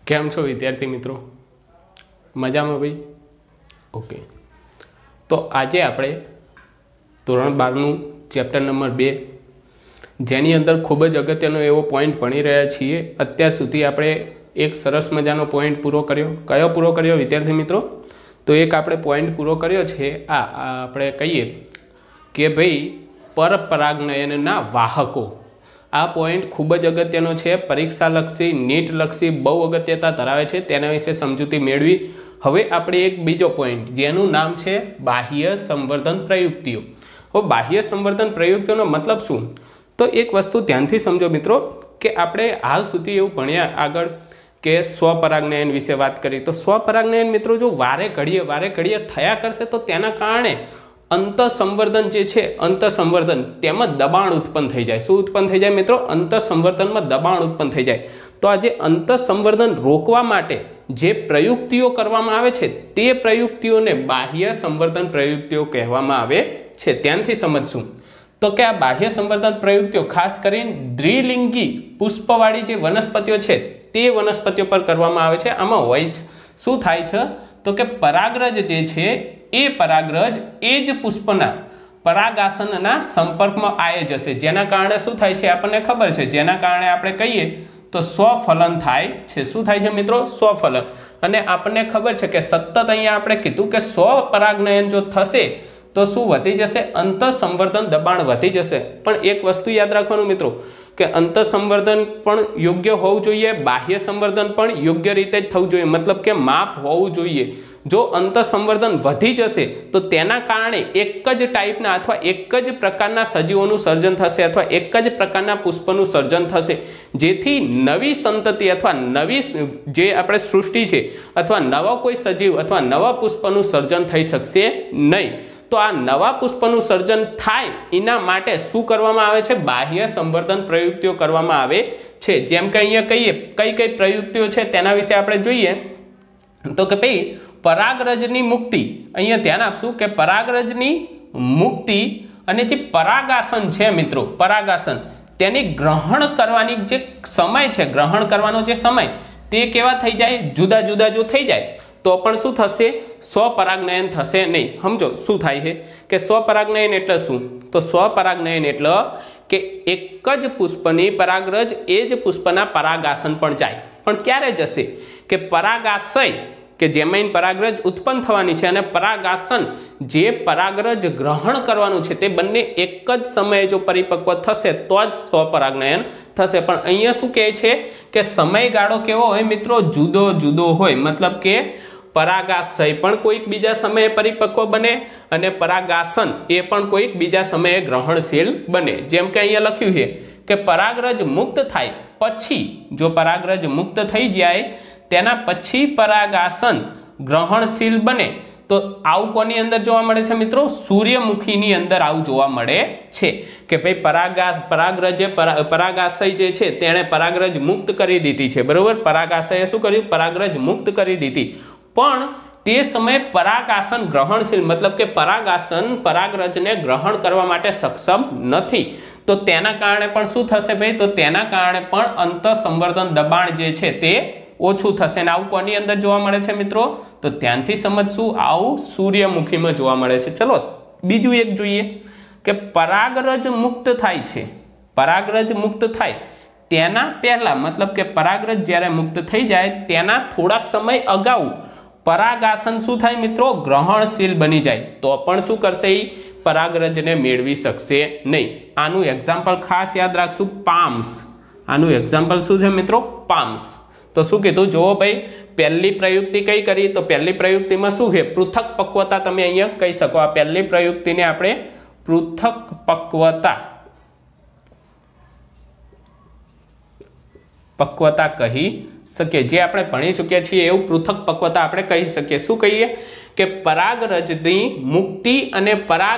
કેમ છો વિદ્યાર્થી મિત્રો? મજામાં ભાઈ? ઓકે, તો આજે આપણે ધોરણ 12નું ચેપ્ટર નંબર 2 જેની અંદર ખૂબ જ અગત્યનો એવો પોઈન્ટ ભણી રહ્યા છીએ. અત્યાર સુધી આપણે એક સરસ મજાનો પોઈન્ટ પૂરો કર્યો. કયો પૂરો કર્યો વિદ્યાર્થી મિત્રો? તો એક આપણે પોઈન્ટ પૂરો કર્યો છે આ આપણે કહીએ કે ભાઈ પરપરાગનયનના વાહકો. આ પોઈન્ટ ખૂબ જ અગત્યનો છે, પરીક્ષાલક્ષી નીટલક્ષી બહુ અગત્યતા ધરાવે છે. તેના વિશે સમજૂતી મેળવી. હવે આપણે એક બીજો પોઈન્ટ જેનું નામ છે બાહ્ય સંવર્ધન પ્રયુક્તિઓ. હવે બાહ્ય સંવર્ધન પ્રયુક્તિઓનો મતલબ શું? તો એક વસ્તુ ધ્યાનથી સમજો મિત્રો કે આપણે હાલ સુધી એવું ભણ્યા આગળ કે સ્વપરાગનયન વિશે વાત કરી. તો સ્વપરાગનયન મિત્રો જો વારે ઘડીએ થયા કરશે તો તેના કારણે અંતઃસંવર્ધન જે છે, અંતઃસંવર્ધન તેમાં દબાણ ઉત્પન્ન થઈ જાય. શું ઉત્પન્ન થઈ જાય મિત્રો? અંતઃસંવર્ધનમાં દબાણ ઉત્પન્ન થઈ જાય. તો આ જે અંતઃસંવર્ધન રોકવા માટે જે પ્રયુક્તિઓ કરવામાં આવે છે તે પ્રયુક્તિઓને બાહ્ય સંવર્ધન પ્રયુક્તિઓ કહેવામાં આવે છે. ત્યાંથી સમજશું તો કે આ બાહ્ય સંવર્ધન પ્રયુક્તિઓ ખાસ કરીને દ્વિલિંગી પુષ્પવાળી જે વનસ્પતિઓ છે તે વનસ્પતિઓ પર કરવામાં આવે છે. આમાં હોય શું થાય છે તો કે પરાગરજ જે છે એ પરાગરજ એ જ પુષ્પના પરાગાસનના સંપર્કમાં આવી જશે, જેના કારણે શું થાય છે આપણને ખબર છે, જેના કારણે આપણે કહીએ તો સ્વફલન થાય છે. શું થાય છે મિત્રો? સ્વફલન. અને આપણને ખબર છે કે સતત અહીંયા આપણે કીધું કે સ્વપરાગનયન જો થશે તો શું વધી જશે? અંતઃસંવર્ધન દબાણ વધી જશે. પણ એક વસ્તુ યાદ રાખવાનું મિત્રો કે અંતઃસંવર્ધન પણ યોગ્ય હોવું જોઈએ, બાહ્ય સંવર્ધન પણ યોગ્ય રીતે જ થવું જોઈએ, મતલબ કે માપ હોવું જોઈએ. જો અંતઃસંવર્ધન વધી જશે તો તેના કારણે એક જ ટાઈપના અથવા એક જ પ્રકારના સજીવોનું સર્જન થશે અથવા એક જ પ્રકારના પુષ્પનું સર્જન થશે, જેથી નવી સંતતિ અથવા નવી જે આપણે સૃષ્ટિ છે અથવા નવા કોઈ સજીવ અથવા નવા પુષ્પનું સર્જન થઈ શકશે નહીં. તો આ નવા પુષ્પનું સર્જન થાય એના માટે શું કરવામાં આવે છે? બાહ્ય સંવર્ધન પ્રયુક્તિઓ કરવામાં આવે છે. જેમ કે અહીંયા કહીએ કઈ કઈ પ્રયુક્તિઓ છે તેના વિશે આપણે જોઈએ તો કે ભાઈ પરાગરજની મુક્તિ. અહીંયા ધ્યાન આપશું કે પરાગરજની મુક્તિ અને જે પરાગાસન છે મિત્રો, પરાગાસન તેની ગ્રહણ કરવાની જે સમય છે, ગ્રહણ કરવાનો જે સમય તે કેવા થઈ જાય? જુદા જુદા જો થઈ જાય તો પણ શું થશે? સ્વપરાગનયન થશે નહીં. સમજો શું થાય છે કે સ્વપરાગનયન એટલે શું? તો સ્વપરાગનયન એટલે કે એક જ પુષ્પની પરાગરજ એ જ પુષ્પના પરાગાસન પણ જાય. પણ ક્યારે જશે? કે પરાગાશય કે જેમાં પરાગરજ ઉત્પન્ન થવાની છે અને પરાગાસન જે પરાગરજ ગ્રહણ કરવાનું છે તે બંને એક જ સમયે જો પરિપક્વ થશે તો જ સ્વપરાગનયન થશે. પણ અહીંયા શું કહે છે કે સમયગાળો કેવો હોય મિત્રો? જુદો જુદો હોય. મતલબ કે પરાગાશય પણ કોઈક બીજા સમયે પરિપક્વ બને અને પરાગાસન એ પણ કોઈક બીજા સમયે ગ્રહણશીલ બને. જેમ કે અહીંયા લખ્યું છે કે પરાગરજ મુક્ત થાય પછી, જો પરાગરજ મુક્ત થઈ જાય તેના પછી પરાગાસન ગ્રહણશીલ બને તો આવું કોની અંદર જોવા મળે છે મિત્રો? સૂર્યમુખીની અંદર આવું જોવા મળે છે કે ભાઈ પરાગાશય જે છે તેણે પરાગરજ મુક્ત કરી દીધી છે, બરોબર? પરાગાશયે શું કર્યું? પરાગરજ મુક્ત કરી દીધી. પણ તે સમયે પરાગાસન ગ્રહણશીલ મતલબ કે પરાગાસન પરાગરજને ગ્રહણ કરવા માટે સક્ષમ નથી. તો તેના કારણે પણ શું થશે ભાઈ? તો તેના કારણે પણ અંતઃસંવર્ધન દબાણ જે છે તે ઓછું થશે. ને આવું કોની અંદર જોવા મળે છે મિત્રો? તો ત્યાંથી સમજશું, આવું સૂર્યમુખીમાં જોવા મળે છે. ચલો બીજું એક જોઈએ કે પરાગરજ મુક્ત થાય છે. પરાગરજ મુક્ત થાય તેના પહેલા મતલબ કે પરાગરજ જ્યારે મુક્ત થઈ જાય તેના થોડાક સમય અગાઉ પરાગાસન શું થાય મિત્રો? ગ્રહણશીલ બની જાય. તો પણ શું કરશે? એ પરાગરજને મેળવી શકશે નહીં. આનું એક્ઝામ્પલ ખાસ યાદ રાખશું, પામ્સ. આનું એક્ઝામ્પલ શું છે મિત્રો? પામ્સ. તો શું કીધું? જુઓ ભાઈ, પહેલી પ્રયુક્તિ કઈ કરી? તો પહેલી પ્રયુક્તિમાં શું છે? પૃથક પક્વતા તમે અહીંયા કહી શકો. આ પહેલી પ્રયુક્તિને આપણે પૃથક પક્વતા કહી શકીએ. જે આપણે ભણી ચૂક્યા છીએ એવું પૃથક પક્વતા આપણે કહી શકીએ. શું કહીએ? કે પરાગરજની મુક્તિ અને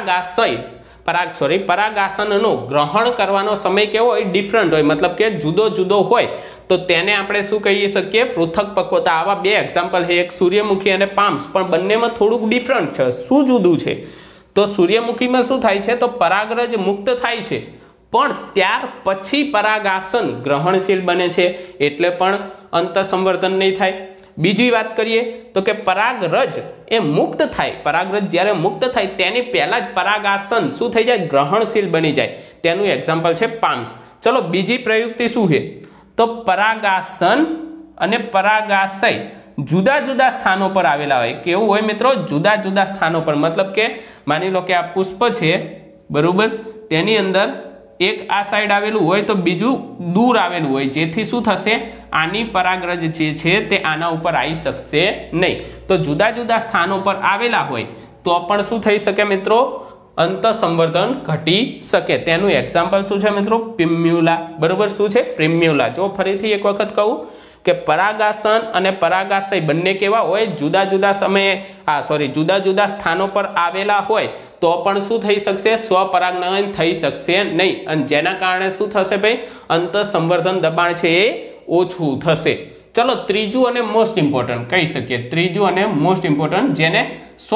પરાગાસનનો ગ્રહણ કરવાનો સમય કેવો હોય? ડિફરન્ટ હોય, મતલબ કે જુદો જુદો હોય. તો તેને આપણે શું કહી શકીએ? પૃથક પક્વતા. આવા બે એક્ઝામ્પલ છે, એક સૂર્યમુખી અને પામ્સ, પણ બંનેમાં થોડુંક ડિફરન્ટ છે. શું જુદું છે? તો સૂર્યમુખીમાં શું થાય છે? તો પરાગરજ મુક્ત થાય છે પણ ત્યાર પછી પરાગાસન ગ્રહણશીલ બને છે એટલે પણ અંતઃસંવર્ધન નહીં થાય। બીજી વાત કરીએ તો કે પરાગરજ એ મુક્ત થાય, પરાગરજ જ્યારે મુક્ત થાય તેની પહેલા જ પરાગાસન શું થઈ જાય? ગ્રહણશીલ બની જાય। તેનું એક્ઝામ્પલ છે પામ્સ। ચલો બીજી પ્રયુક્તિ શું છે? તો પરાગાસન અને પરાગાશય જુદા જુદા સ્થાનો પર આવેલા હોય। કેવું હોય મિત્રો? જુદા જુદા સ્થાનો પર, મતલબ કે માની લો કે આ પુષ્પ છે, બરોબર, તેની અંદર એક આ સાઈડ આવેલું હોય તો બીજું દૂર આવેલું હોય, જેથી શું થશે? આની પરાગરજ જે છે તે આના ઉપર આવી શકશે નહીં। તો જુદા જુદા સ્થાનો પર આવેલા હોય તો પણ શું થઈ શકે મિત્રો? અંતઃસંવર્ધન ઘટી શકે। તેનું એક્ઝામ્પલ શું છે મિત્રો? પ્રિમ્યુલા, બરોબર, શું છે? પ્રિમ્યુલા। જો ફરીથી એક વખત કહું કે પરાગાસન અને પરાગાશય બંને કેવા હોય? જુદા જુદા સમયે જુદા જુદા સ્થાનો પર આવેલા હોય તો પણ શું થઈ શકશે? સ્વપરાગનયન થઈ શકશે નહીં, અને જેના કારણે શું થશે ભાઈ? અંતઃસંવર્ધન દબાણ છે એ ઓછું થશે। ચલો ત્રીજું અને મોસ્ટ ઇમ્પોર્ટન્ટ કહી શકીએ, ત્રીજું અને મોસ્ટ ઇમ્પોર્ટન્ટ જેને સ્વ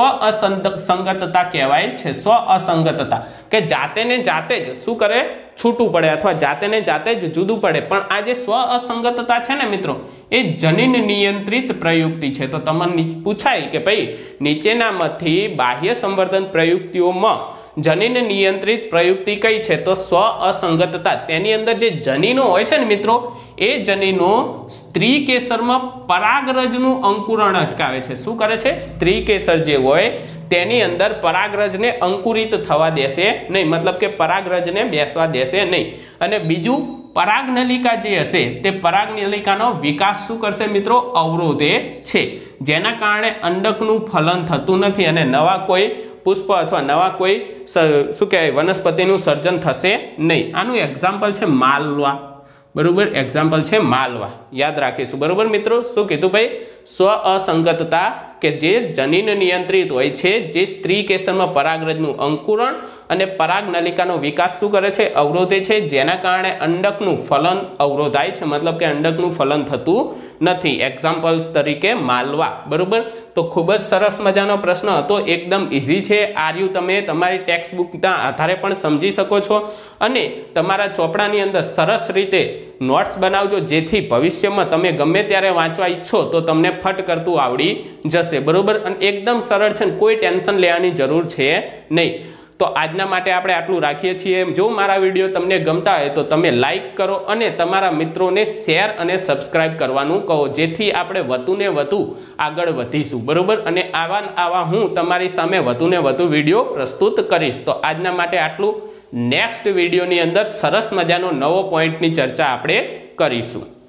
અસંગતતા કહેવાય છે। સ્વ અસંગતતા કે જાતે ને જાતે જ શું કરે? છૂટું પડે અથવા જાતે ને જાતે જ જુદું પડે। પણ આ જે સ્વ અસંગતતા છે ને મિત્રો, એ જનીન નિયંત્રિત પ્રયુક્તિ છે। તો તમને પૂછાય કે ભાઈ નીચેનામાંથી બાહ્ય સંવર્ધન પ્રયુક્તિઓમાં જનીન નિયંત્રિત પ્રયુક્તિ કઈ છે? તો સ્વ અસંગતતા। તેની અંદર જે જનીનો હોય છે ને મિત્રો, એ જનીનો સ્ત્રી કેસરમાં પરાગરજનું અંકુરણ અટકાવે છે। શું કરે છે? સ્ત્રી કેસર જે હોય તેની અંદર પરાગરજને અંકુરિત થવા દેશે નહીં, મતલબ કે પરાગરજને બેસવા દેશે નહીં। અને બીજું, પરાગનલિકા જે હશે તે પરાગનલિકાનો વિકાસ શું કરશે મિત્રો? અવરોધે છે, જેના કારણે અંડકનું ફલન થતું નથી અને નવા કોઈ પુષ્પ અથવા નવા કોઈ શું કહેવાય વનસ્પતિનું સર્જન થશે નહીં। આનું એક્ઝામ્પલ છે માલવા, બરોબર, એક્ઝામ્પલ છે માલવા, યાદ રાખીશું, બરોબર મિત્રો। શું કીધું ભાઈ? સ્વ અસંગતતા કે જે જનીન નિયંત્રિત હોય છે, જે સ્ત્રી કેસરમાં પરાગરજનું અંકુરણ અને પરાગનલિકાનો વિકાસ શું કરે છે? અવરોધે છે, જેના કારણે અંડકનું ફલન અવરોધાય છે, મતલબ કે અંડકનું ફલન થતું નથી। એક્ઝામ્પલ્સ તરીકે માલવા, બરોબર। તો ખૂબ જ સરસ મજાનો પ્રશ્ન હતો, એકદમ ઇઝી છે। આર્યુ તમે તમારી ટેક્સ્ટ બુકના આધારે પણ સમજી શકો છો અને તમારા ચોપડાની અંદર સરસ રીતે નોટ્સ બનાવજો, જેથી ભવિષ્યમાં તમે ગમે ત્યારે વાંચવા ઈચ્છો તો તમને ફટ કરતું આવડી જશે, બરોબર। અને એકદમ સરળ છે, કોઈ ટેન્શન લેવાની જરૂર છે નહીં। તો આજના માટે આપણે આટલું રાખીએ છીએ। જો મારા વિડીયો તમને ગમતા હોય તો તમે લાઈક કરો અને તમારા મિત્રોને શેર અને સબસ્ક્રાઇબ કરવાનું કહો, જેથી આપણે વધુને વધુ આગળ વધીશું, બરોબર। અને આવા હું તમારી સામે વધુને વધુ વિડીયો પ્રસ્તુત કરીશ। તો આજના માટે આટલું। નેક્સ્ટ વિડીયોની અંદર સરસ મજાનો નવો પોઈન્ટની ચર્ચા આપણે કરીશું।